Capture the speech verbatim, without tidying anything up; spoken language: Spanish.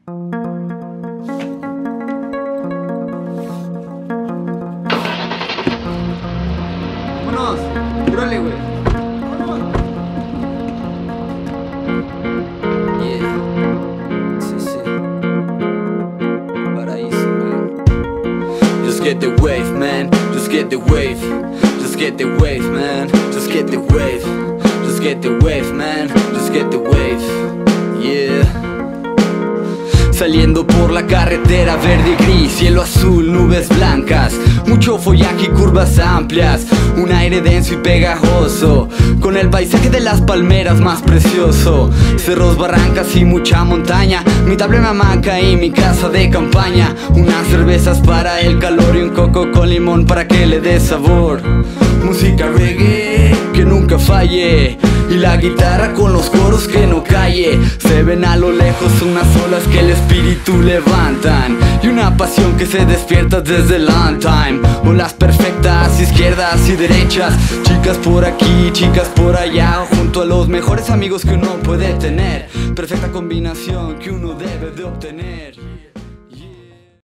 Vámonos, tírale, güey. Yeah, sí, sí. Paraíso, man. Just get the wave, man. Just get the wave. Just get the wave, man. Just get the wave. Just get the wave, man. Just get the wave. Yeah. Saliendo por la carretera verde y gris, cielo azul, nubes blancas, mucho follaje y curvas amplias, un aire denso y pegajoso, con el paisaje de las palmeras más precioso, cerros, barrancas y mucha montaña, mi tabla, una hamaca y mi casa de campaña, unas cervezas para el calor y un coco con limón para que le dé sabor, música reggae que nunca falle, y la guitarra con los coros que no calle. Se ven a lo lejos unas olas que el espíritu levantan, y una pasión que se despierta desde long time. Olas perfectas, izquierdas y derechas, chicas por aquí, chicas por allá, junto a los mejores amigos que uno puede tener. Perfecta combinación que uno debe de obtener.